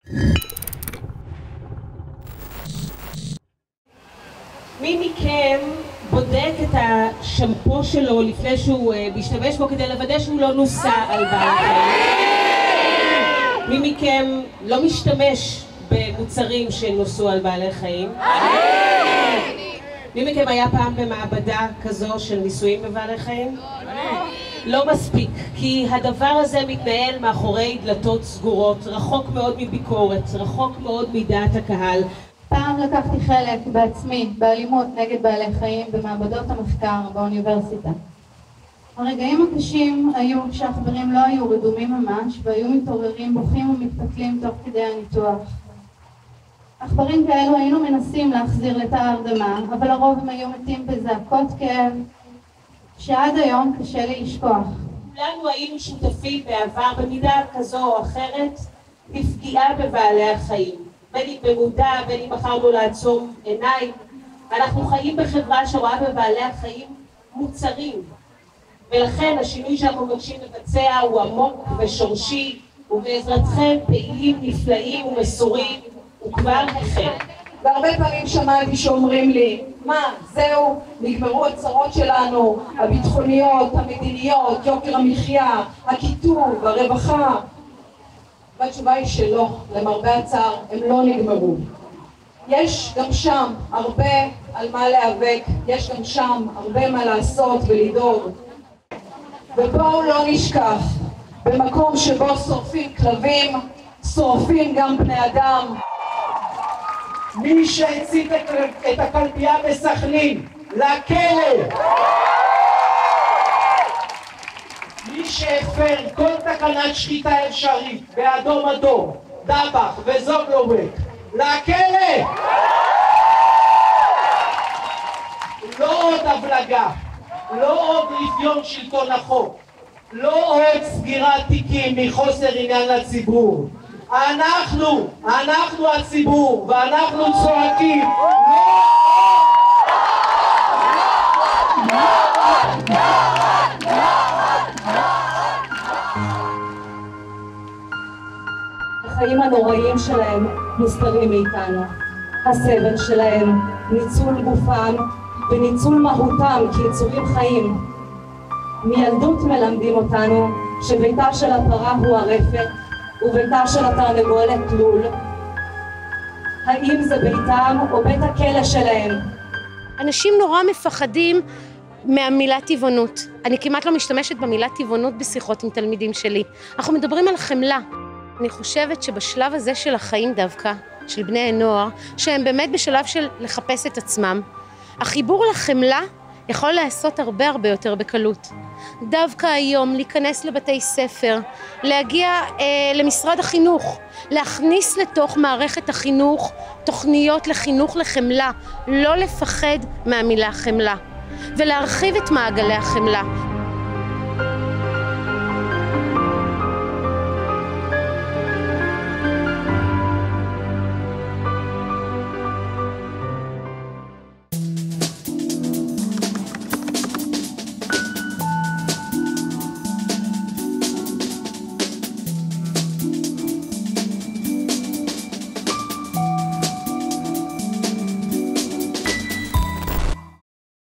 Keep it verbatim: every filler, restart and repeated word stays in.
מי מכם בודק את השמפו שלו לפני שהוא משתמש בו כדי לוודא שהוא לא נוסע על בעל חיים? מי מכם לא משתמש במוצרים שנוסו על בעלי חיים? מי מכם היה פעם במעבדה כזו של ניסויים בבעלי חיים? לא מספיק, כי הדבר הזה מתנהל מאחורי דלתות סגורות, רחוק מאוד מביקורת, רחוק מאוד מדעת הקהל. פעם לקחתי חלק בעצמי באלימות נגד בעלי חיים במעבדות המחקר באוניברסיטה. הרגעים הקשים היו כשהעכברים לא היו רדומים ממש והיו מתעוררים בוכים ומתפתלים תוך כדי הניתוח. עכברים כאלו היינו מנסים להחזיר לתא ההרדמה, אבל לרוב הם היו מתים בזעקות כאב שעד היום קשה לי לשכוח. כולנו היינו שותפים בעבר במידה כזו או אחרת בפגיעה בבעלי החיים. בין אם במודע, בין אם בחרנו לעצום עיניים. אנחנו חיים בחברה שרואה בבעלי החיים מוצרים. ולכן השינוי שאנחנו מבקשים לבצע הוא עמוק ושורשי, ובעזרתכם פעילים נפלאים ומסורים, הוא כבר החל. והרבה פעמים שמעתי שאומרים לי, מה, זהו, נגמרו הצרות שלנו, הביטחוניות, המדיניות, יוקר המחיה, הקיטוב, הרווחה. והתשובה היא שלא, למרבה הצער, הם לא נגמרו. יש גם שם הרבה על מה להיאבק, יש גם שם הרבה מה לעשות ולדאוג. ובואו לא נשכח, במקום שבו שורפים כלבים, שורפים גם בני אדם. מי שהצית את הקלפייה בסכנין, לכלא! מי שהפר כל תקנת שחיטה אפשרית באדום אדום, דבח וזוגלובק, לכלא! לא עוד הבלגה, לא עוד רפיון שלטון החוק, לא עוד סגירת תיקים מחוסר עניין לציבור. אנחנו, אנחנו הציבור, ואנחנו צועקים, החיים הנוראים שלהם מוסתרים מאיתנו. הסבל שלהם, ניצול גופם וניצול מהותם כיצורים חיים. מילדות מלמדים אותנו שביתה של הפרה הוא הרפת וביתה של התרנגולת לול. האם זה ביתם או בית הכלא שלהם? אנשים נורא מפחדים מהמילה טבעונות. אני כמעט לא משתמשת במילה טבעונות בשיחות עם תלמידים שלי. אנחנו מדברים על חמלה. אני חושבת שבשלב הזה של החיים דווקא, של בני הנוער, שהם באמת בשלב של לחפש את עצמם, החיבור לחמלה יכול לעשות הרבה הרבה יותר בקלות. דווקא היום להיכנס לבתי ספר, להגיע אה, למשרד החינוך, להכניס לתוך מערכת החינוך תוכניות לחינוך לחמלה, לא לפחד מהמילה חמלה, ולהרחיב את מעגלי החמלה.